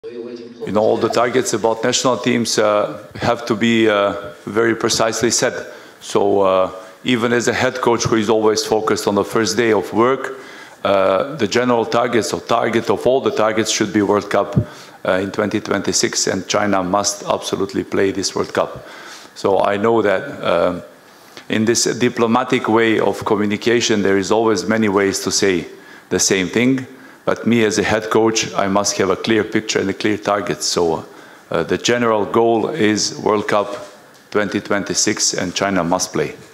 You know, all the targets about national teams have to be very precisely set. So even as a head coach who is always focused on the first day of work, the general targets or target of all the targets should be World Cup in 2026, and China must absolutely play this World Cup. So I know that in this diplomatic way of communication, there is always many ways to say the same thing. But me as a head coach, I must have a clear picture and a clear target. So the general goal is World Cup 2026, and China must play.